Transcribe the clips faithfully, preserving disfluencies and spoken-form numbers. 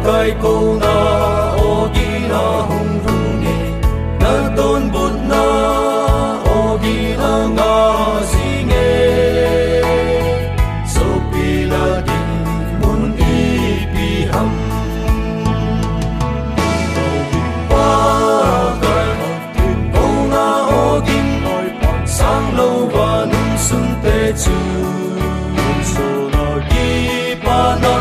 pakai ko na ogi na hung rungi na ton but na ogi na nga singe so pila din mun ipiham pakai ko na ogi sang lâu và nung xuân tê chu so na gi pa na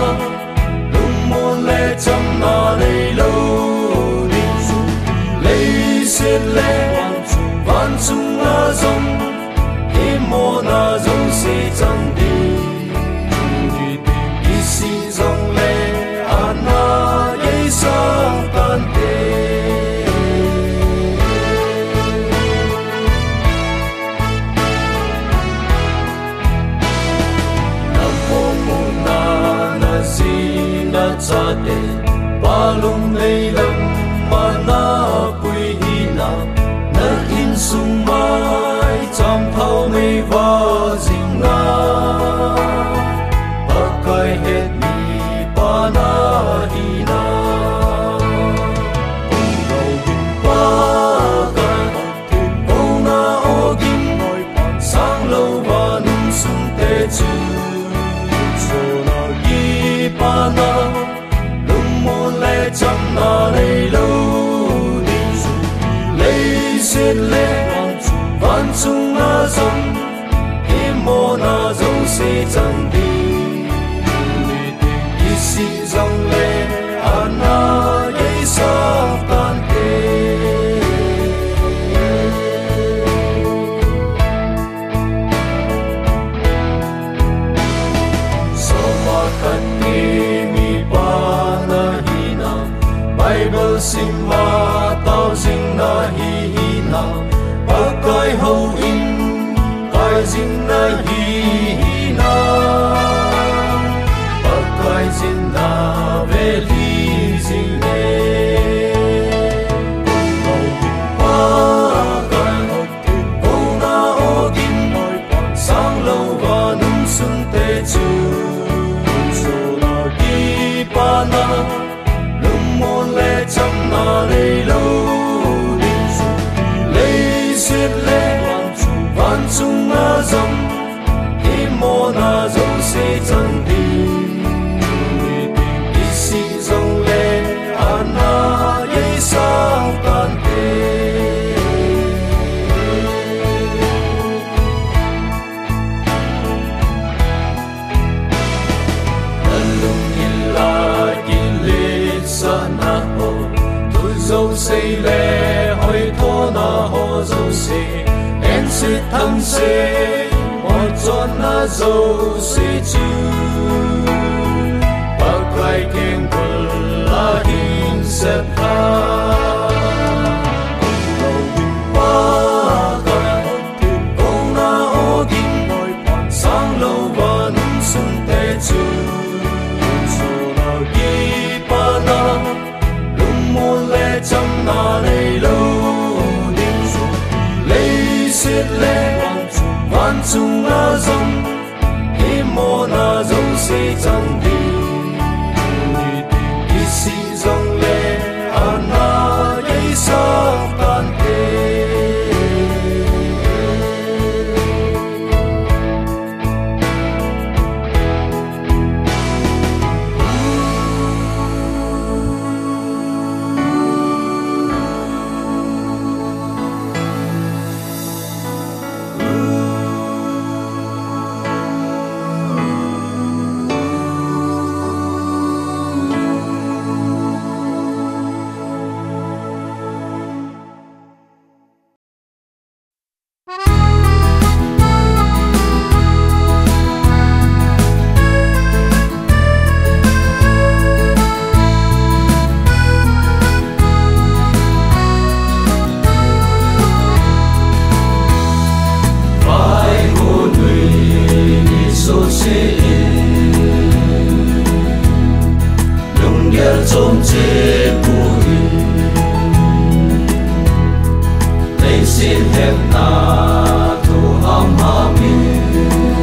chăm na lấy lâu đi lấy xét lệ van chung na dòng em mô na dòng sẽ chẳng đi đi si dòng lệ an na dây sa tan tê nam mô mô na na si na cha tê balung lei lam mana pui hina na in sung mai cham thau mei va jing na pakai het ni pana hina ngau bin pa kan ong na ogin sang lâu va nung sung te chu so na gi pana chăm na lấy lâu đi lấy xét lệ van chung na dòng em mô na dòng sẽ chẳng đi đi si dòng lệ an na dây sa tan tê so ma kan ni mi pa na Bible sim ma tao jing na hi hi na pakai ho in kai jing na hi hi na pakai jing na ve li jing ne pakai ho na ogin sang lâu và nung xuân tê chu so na gi pa na chăm na lấy lâu đi lấy xét lệ van chung na dòng em mô na dòng sẽ chẳng đi đi si dòng lệ an na dây sa tan tê lung illa ki le sa na ho dâu xây lệ hỏi thô na ho dâu xây em sẽ thăng sẽ một chọn na dâu sẽ chú và cái kênh quần là hình sẽ tha sang lâu và nung xuân tê chu so na gi pa na chăm na lấy lâu đi lấy xét lệ van chung na dòng em mô na dòng sẽ chẳng đi đi si dòng lệ an na dây sa tan tê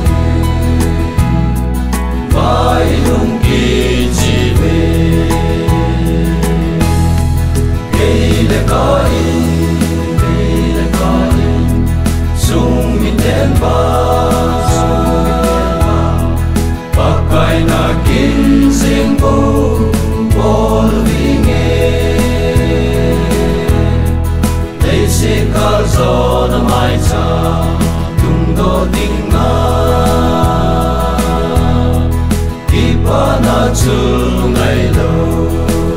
Vai lung ki chi ve kinh riêng vô vô vì nghe đây sẽ cả gió nó mai cha tung đô tiếng nga ipa na chu ngày lâu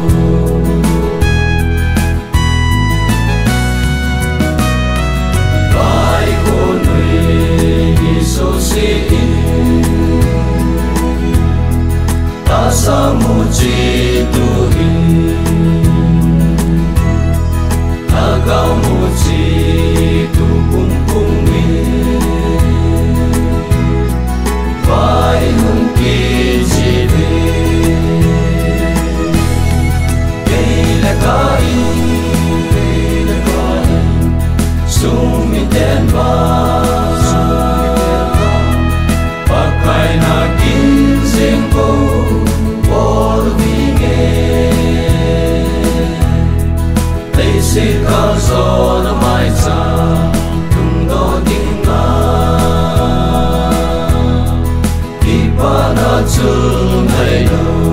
vai cô nuôi iso si ta sa mu chi tu hi ta cao mu chi tu cung cung mi vai hung ki chi ve le ka in le ka in sum mi ten va pakai na kin sing bo por vi nghe đây sẽ có gió nó mai xa tung đô tiếng nga đi qua nó chưa ngày đâu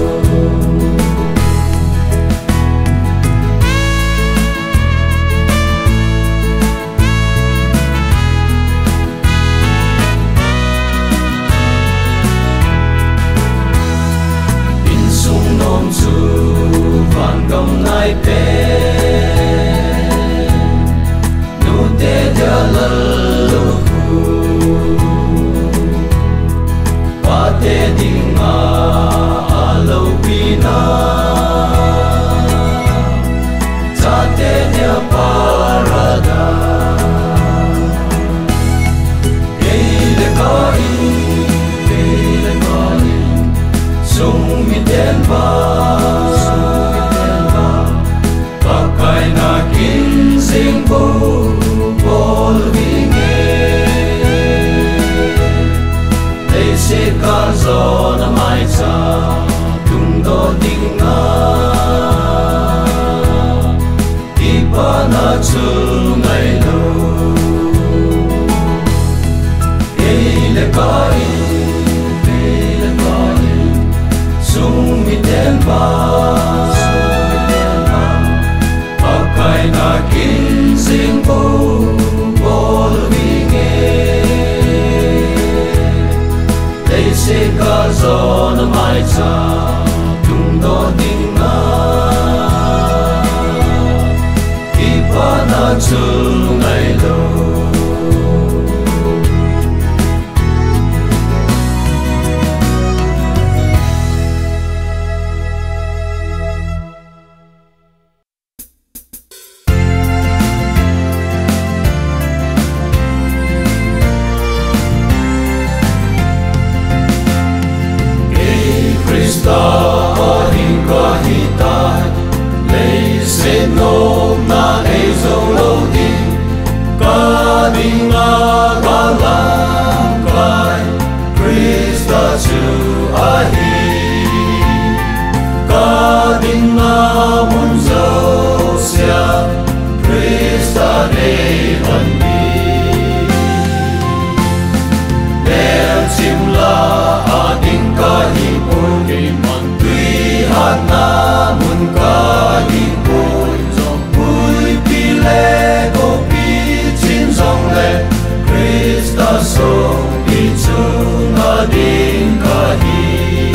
in sung nôm chu van gom nai pe nu te dia la lu pa te ding a lo pina cha te dia parada ele ka in ele ka in sung mi ten va pakai na kin sing bo bol vi nghe đây sẽ có gió nó mai xa tung đô tiếng nga ipa na chu ngày lâu ele ka in ele ka in sung mi ten va pakai na kin sing bo bol vi nghe đây sẽ có gió nó mai xa tung đô tiếng nga ipa na chu ngày lâu Krista hình qua hita lấy sẽ nôm na ei dấu lâu đi ca đình na ca lang cai Krista chu a hi ca đình na mun dấu sia Krista nei ân đi đem chim la a đình ca hi man tui hat na mun ka hin pui zong pui pi le go pi chin zong le Krista so pi chung a ding ka hi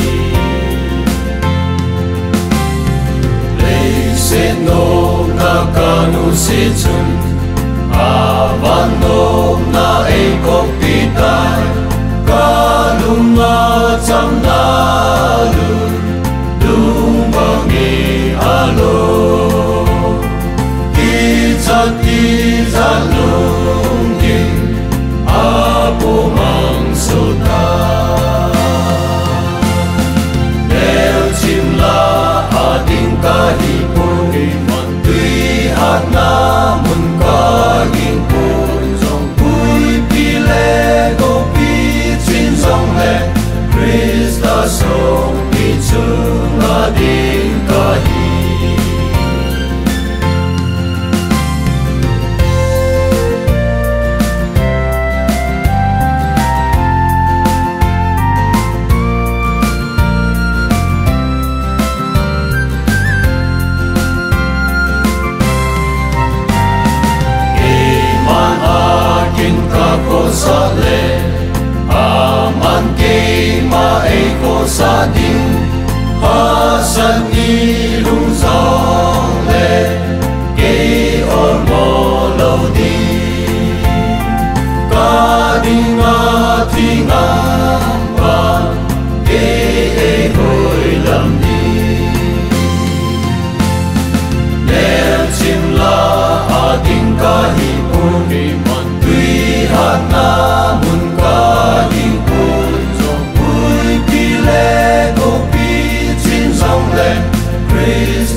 le se no na ka nu se chun a van no na e ko pi tai ka lung na cham na Izat lungin apo mang sota Nel chim la ading kahipon man tui hat na mun kahing pun zong pui pile go pi chin zong le Krista song pi chung ading kahi sân đi lung gió lệ kê ôn mô lâu đi ca đi ngã thì ngã và kê hồi lầm đi nếu chim la à tiếng ca hi ôn đi mặn tuy hát na mun ca hi ôn trong vui pi lệ cô pi chín dòng lên Christ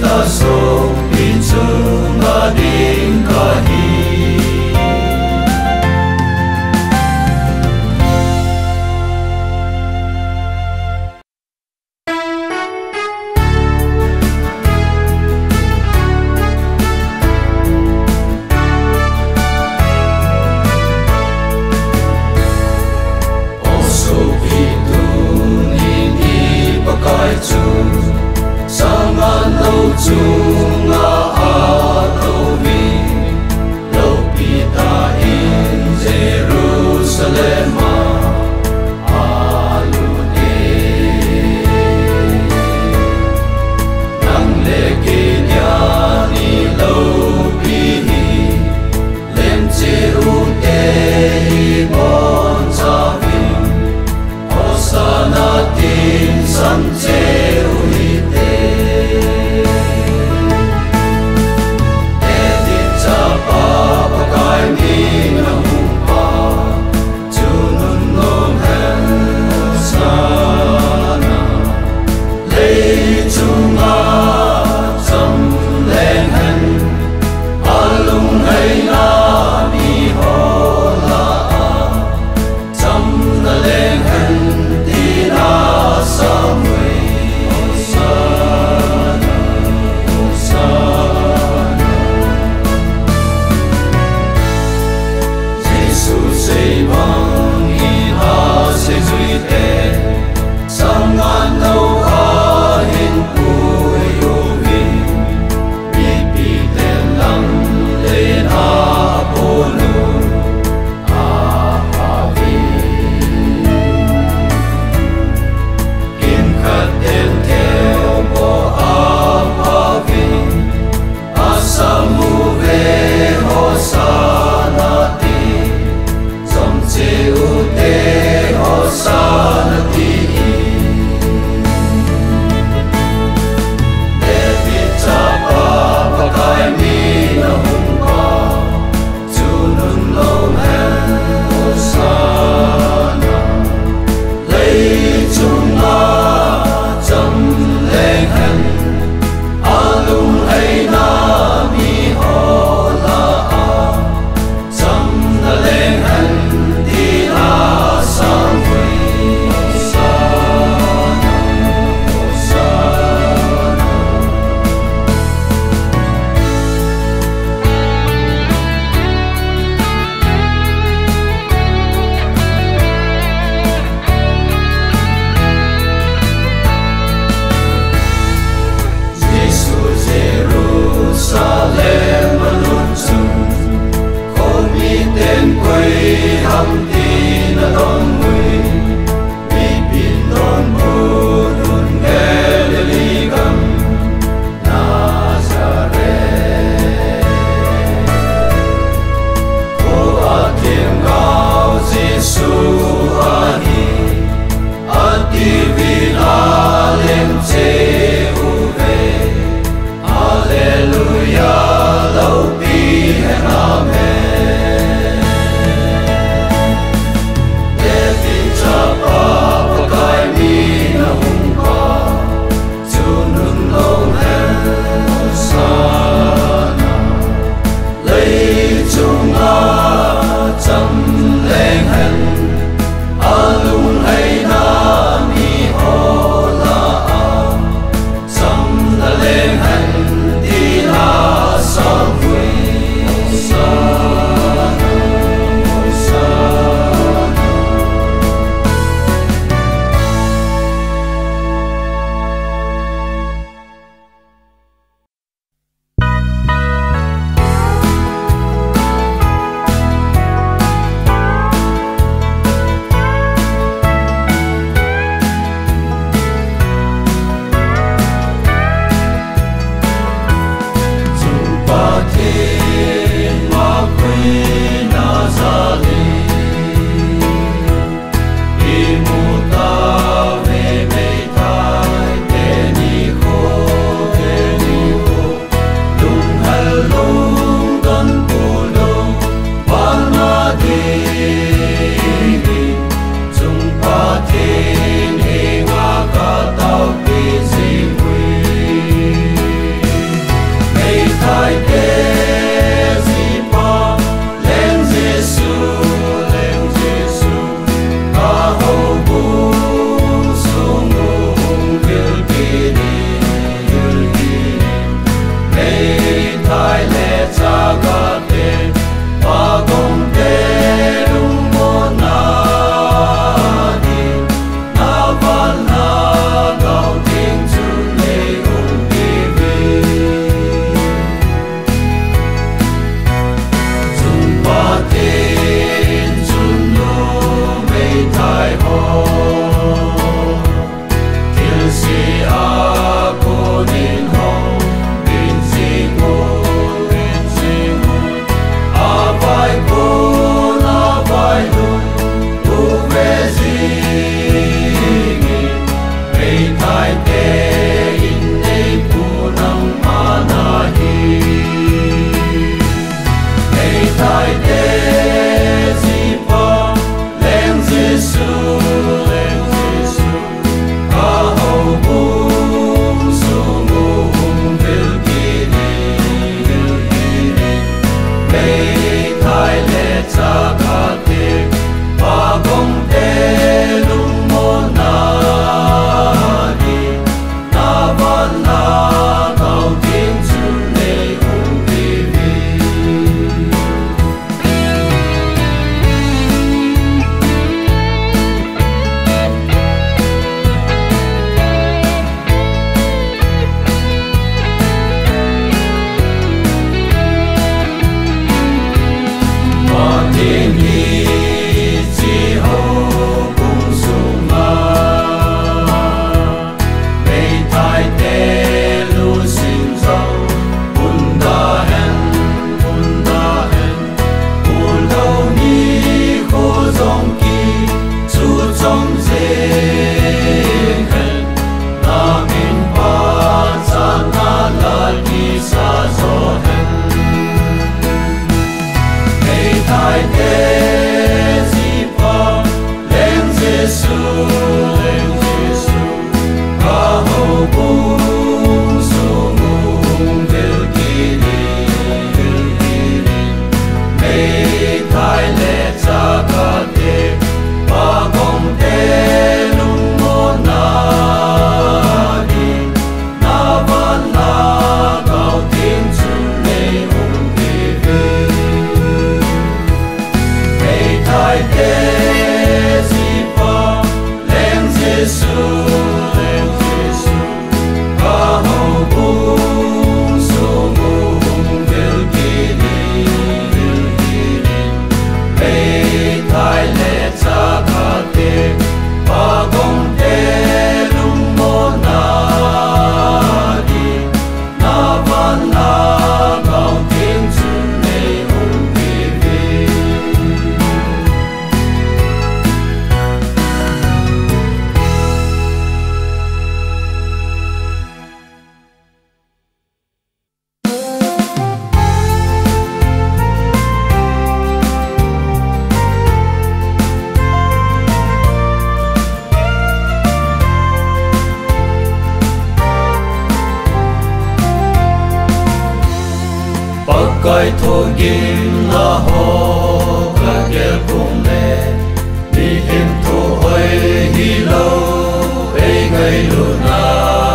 cõi thô kim na ho cả kẻ cùng lệ đi hiểm thô hơi hi lâu ấy ngày luôn na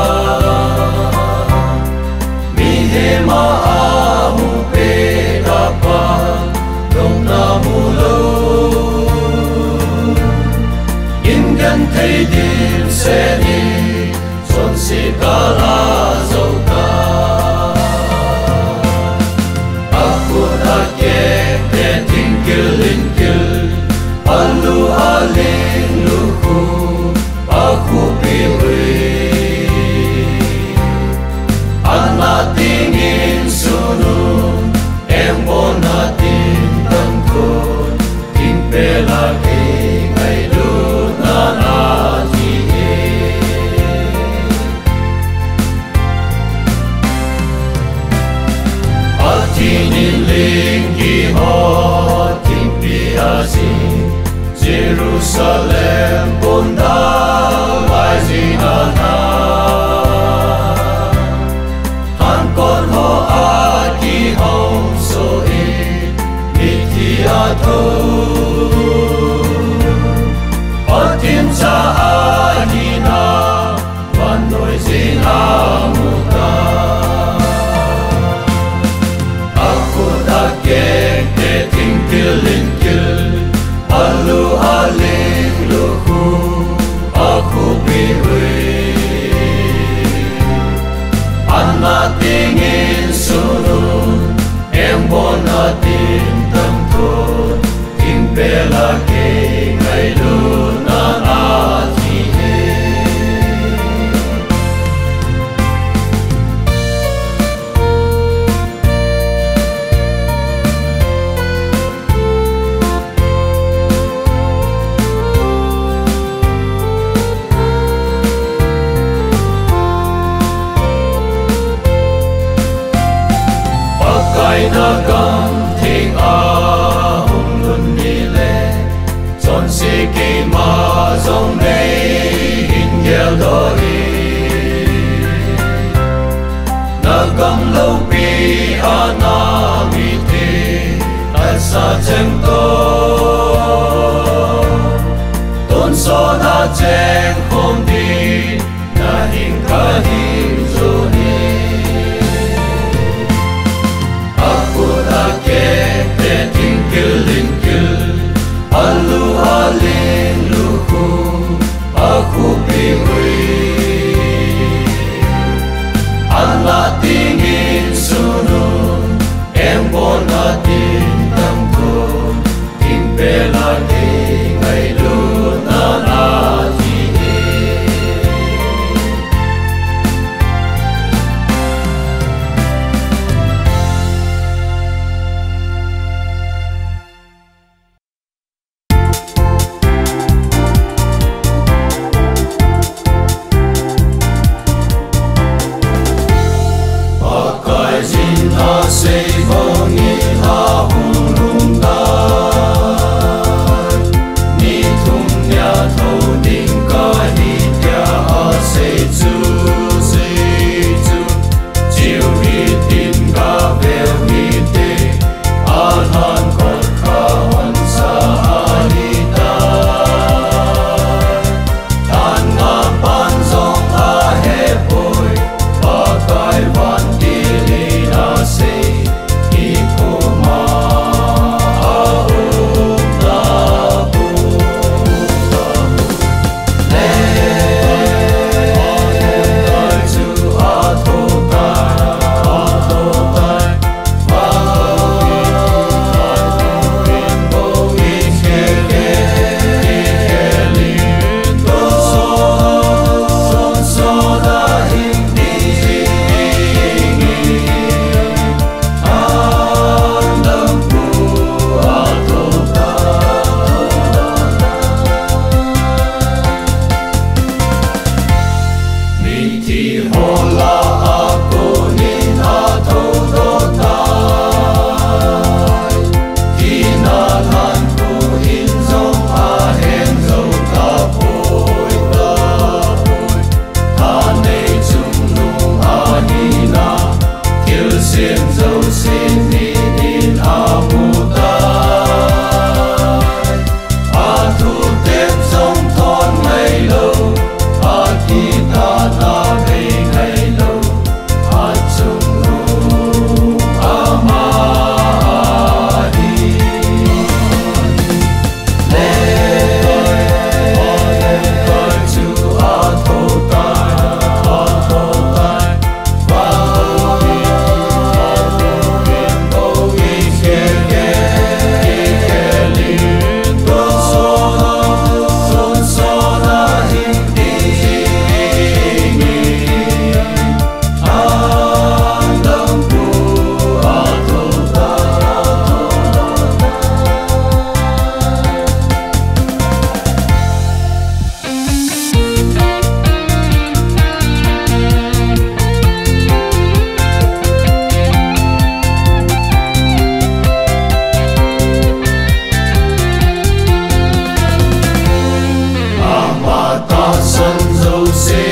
mi he ma a mu pe da pa dong na mu lâu in gan thấy điểm sẽ đi son si cả la dâu cả aku nak ke ke tinggal tinggal alu aling luhu aku pilih anak tingin sunun em bona tin tangkut tin pelagi ngày lu na na ji atinin lingi ho tin piasi Jerusalem bunda lai zinana han con ho a ki hong so i niti a tho atin sa a ni na van noi zin a mu ta aku tak ke ke tingkil lingkil alu aling luhu aku pilih anak tingin sunun em bona tin tangkut tin pelagi ngày lu na na ji na gam thing a hung lun ni le chon si ki ma zong nei in gel do i na gam lo pi a na mi ti a sa chen to ton so na chen hom di na hin ka hin zo ni alu aling luhu aku pilih anak tingin sunun em bona tin tangkut tin pelagi ngày lu na na ji xin dấu xin đi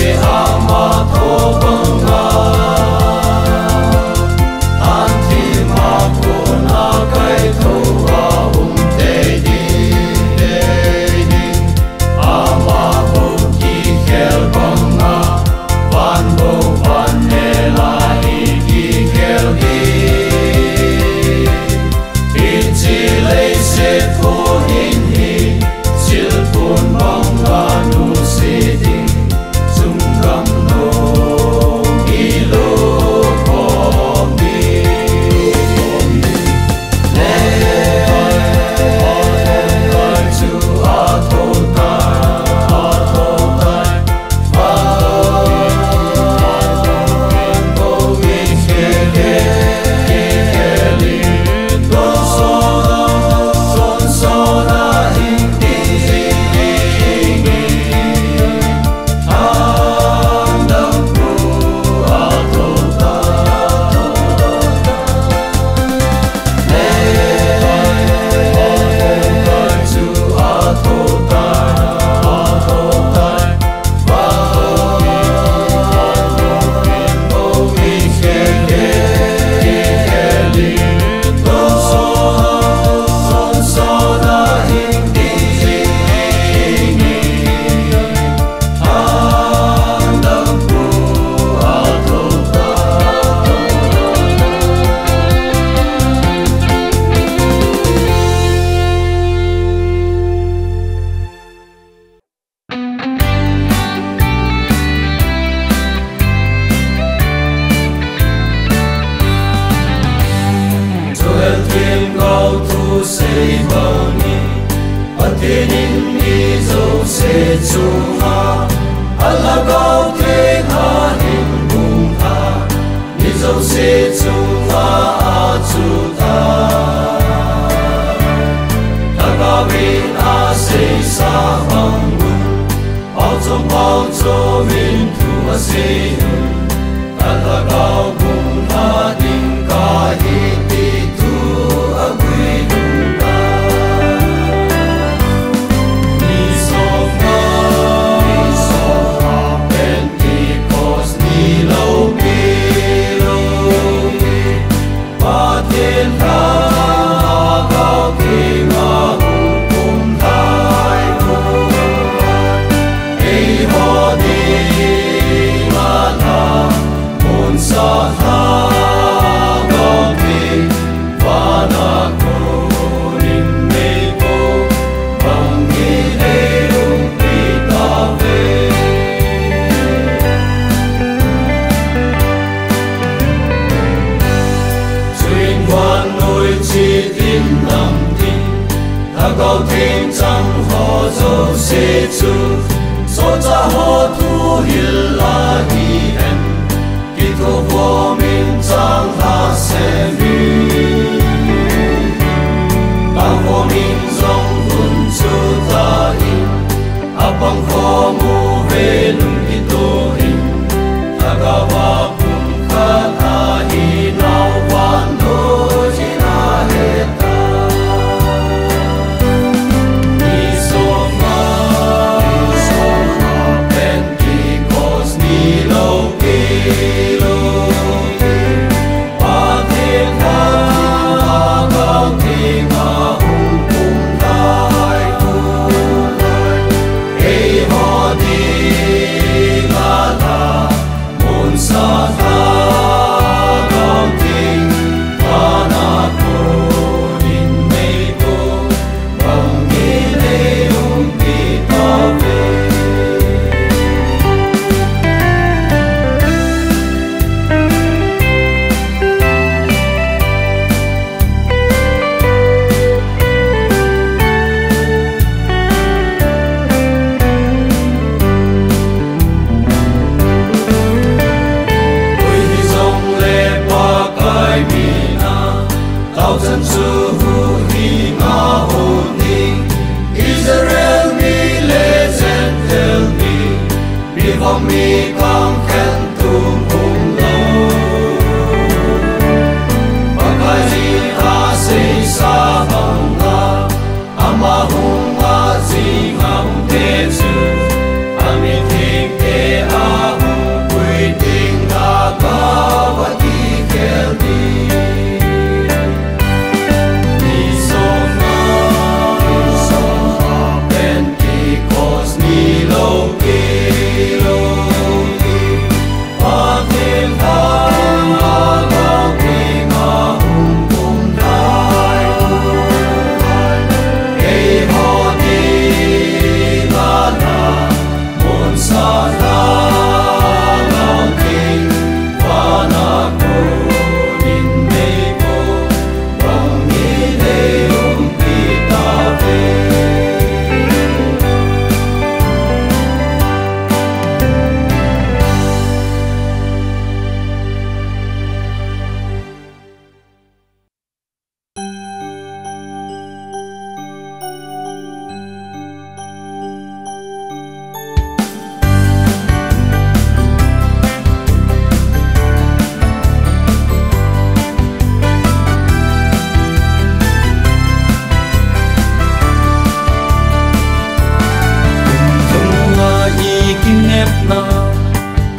Amahunga zingam tetu, ami tingke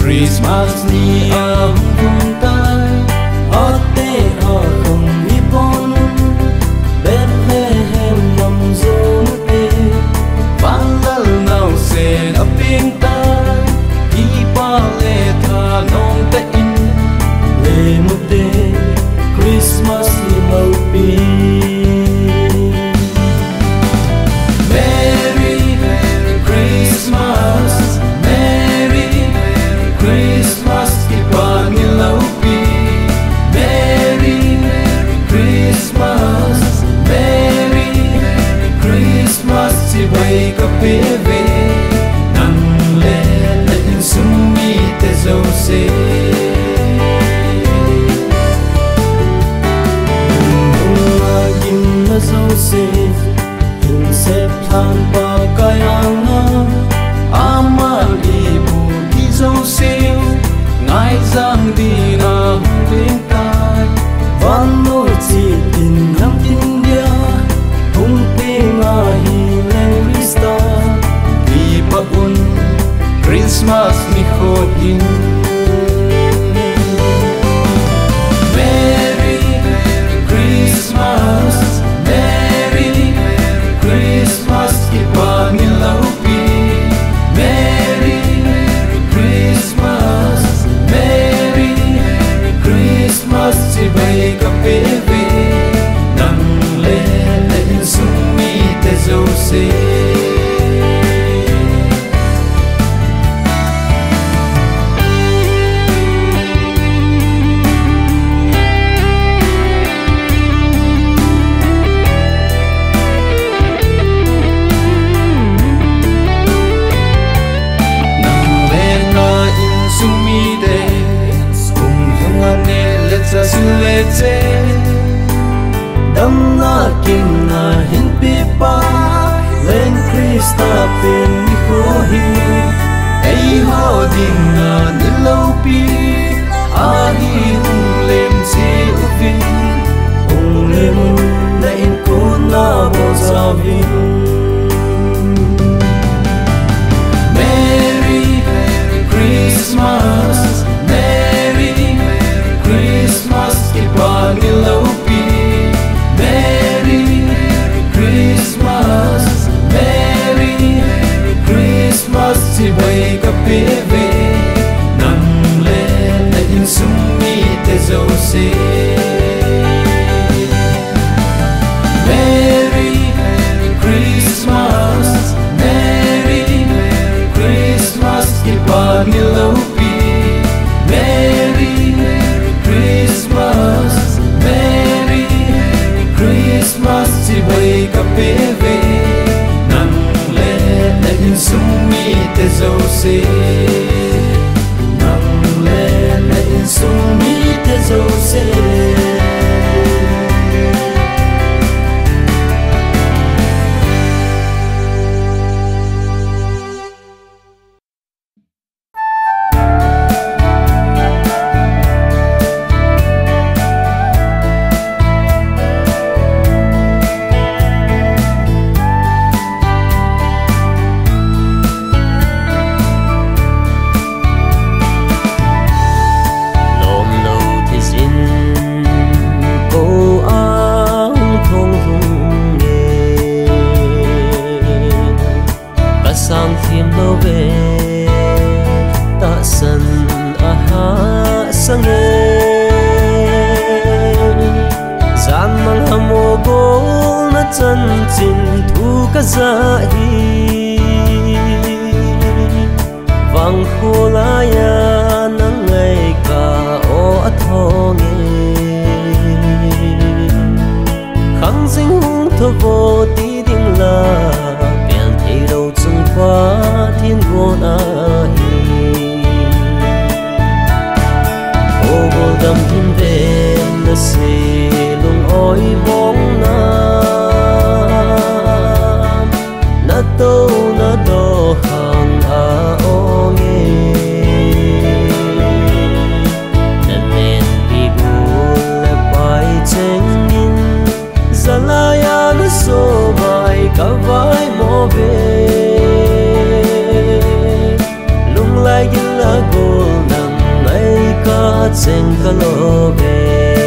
Christmas ni am vung tai ate a không ipon Bethlehem nam zong te Vangal nau sen a ping tai Ipa le tha nong te in Le mu te Christmas ni mau pi Merry Merry Christmas Merry Merry Christmas Ipa ni lau pi Merry Merry Christmas Merry Merry Christmas Chi bay ka pe ve nang le le in sum mi te zo se Zo se in sep than pa kayanga amal ibu di zo se ngai zang di na hung tai van no chi tin nam tin dia hung te nga hi leng rista ki pa un Christmas ni khodin Merry Merry Christmas Merry Merry Christmas Ipa ni lau pi Merry Merry Christmas Merry Merry Christmas Chi bay ka pe ve nang le le in sum mi te zo se Lete dam na kim na hin pi pa len Krista pin mi ko hi ei ho ding na ni lo pi a hi hung lem chi u vin hung lem na in ko na bo za vin Merry Merry Christmas Merry Merry Christmas Ipa ni lau pi Merry Merry Christmas Merry Merry Christmas Chi bay ka pe ve nang le le in sum mi te zo se Merry Merry Christmas Merry Merry Christmas Ipa ni lau pi Merry Merry Christmas Merry Merry Christmas Chi bay ka pe ve nang le le in sum mi te zo se nang le le in sum mi te zo se Vang khulaya nang ngai ka o athonge khang sing hung tho vo ti ding la pian thei lo chung pa thiên go na hi o go dam tin ve na se lung oi mong na na to cheng ka lo ve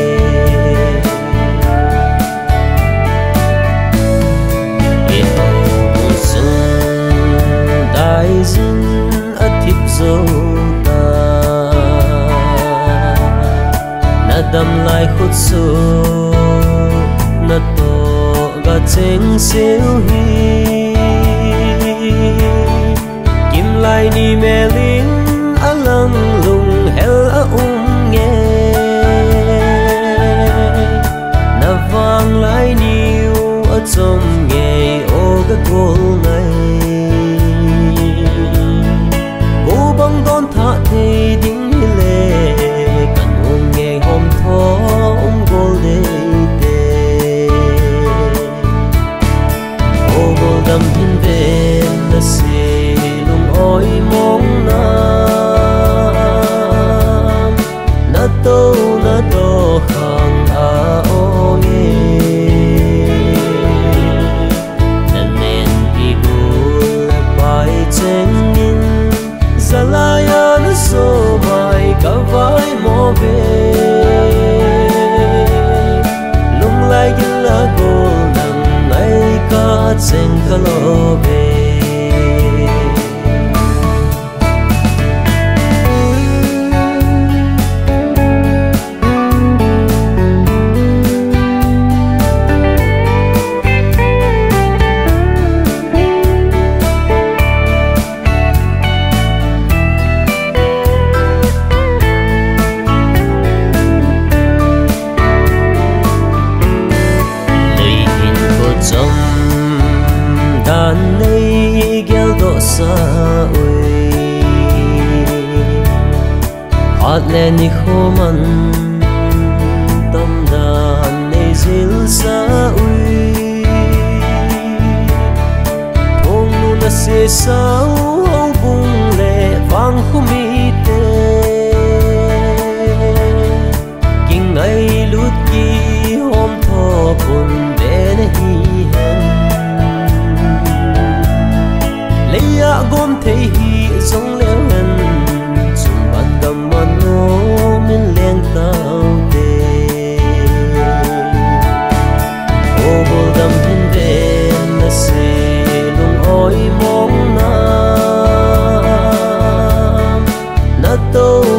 e ho sun dai zin a thip zo ta na dam lai khut su na to ga cheng siêu hi kim lai ni me ling alang lung hel a um nghe na vang lai niu a chom nghe o ga gol nai go bang don tha the ding hi le kan um nghe hom tho um gol de te o gol dam hin ve na se lung oi mong na na to na to khang a o ye na nen pi gul pai chen nin zalaya na so mai ka vai mo ve lung lai gil la gol nang nai ka chen ka lo ve dan nei gel do sa oi hat le ni khoman tam dan nei zil sa oi ong nu na se sa o bung le vang khumi te king ai lut ki hom tho kun be ne hi leia gom thei hi zong leo hen chung ban dam man no min leng tao te o bol dam hin ve na se lung oi mong na na to